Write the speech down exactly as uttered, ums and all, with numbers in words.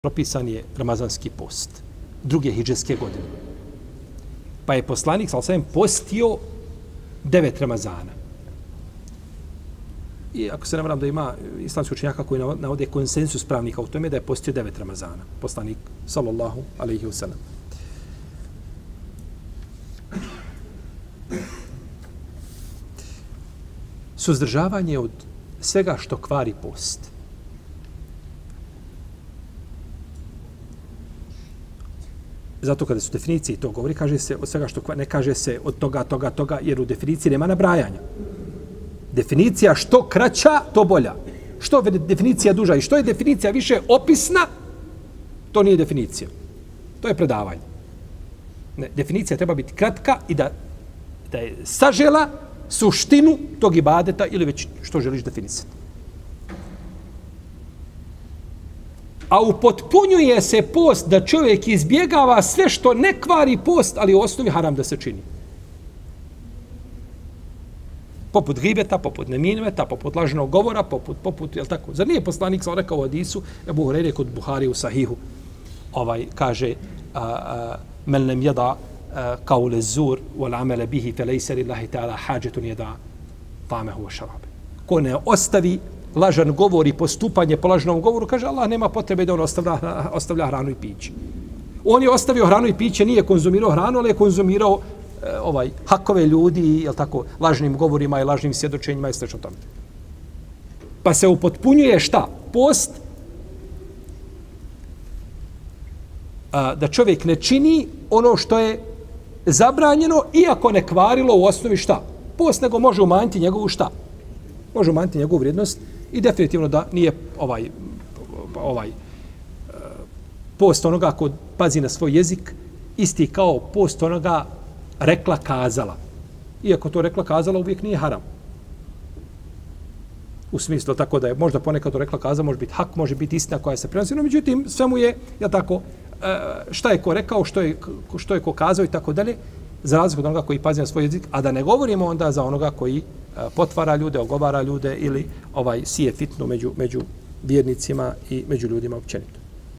propisan je ramazanski post. Druge hidžetske godine. Pa je poslanik, sal sam postio devet Ramazana. I ako se ne varam da ima islamski učenjaka koji navode konsensus pravnika u tome da je postio devet Ramazana. Poslanik, sallallahu alaihi wasallam. Suzdržavanje od svega što kvari post. Zato kada su definicije to govori, kaže se od svega što kvari, ne kaže se od toga, toga, toga, jer u definiciji nema nabrajanja. Definicija što kraća, to bolja. Što je definicija duža i što je definicija više opisna, to nije definicija. To je predavanje. Ne, definicija treba biti kratka i da, da je sažela suštinu tog ibadeta ili već što želiš definisati. A upotpunjuje se post da čovjek izbjegava sve što ne kvari post, ali u osnovi haram da se čini. Poput gibeta, poput neminveta, poput lažnog govora, poput, poput, jel tako? Zar nije poslanik sam rekao u hadisu, Ebu Hurajre kod Buhari u Sahihu, ovaj, kaže, a, a, men lem jeda kaule zur, wal amele bihi, fe lejse lillahi ta'ala hađetun jeda tamehu wa šarabe. Ko ne ostavi lažan govor i postupanje po lažnom govoru, kaže, Allah nema potrebe da on ostavlja, ostavlja hranu i piće. On je ostavio hranu i piće, nije konzumirao hranu, ali je konzumirao ovaj hakove ljudi, jel tako, lažnim govorima i lažnim svjedočenjima i slično tome. Pa se upotpunjuje šta? Post a, da čovjek ne čini ono što je zabranjeno, iako ne kvarilo u osnovi šta? Post, nego može umanjiti njegovu šta? Može umanjiti njegovu vrijednost i definitivno da nije ovaj ovaj post onoga ko pazi na svoj jezik isti kao post onoga rekla kazala. Iako to rekla kazala uvijek nije haram. U smislu tako da je možda ponekad to rekla kazala, može biti hak, može biti istina koja se prenosi, no međutim sve mu je, ja tako, šta je ko rekao, što je, što je ko kazao i tako dalje, za razliku od onoga koji pazi na svoj jezik, a da ne govorimo onda za onoga koji potvara ljude, ogovara ljude ili ovaj sije fitnu među, među vjernicima i među ljudima općenito.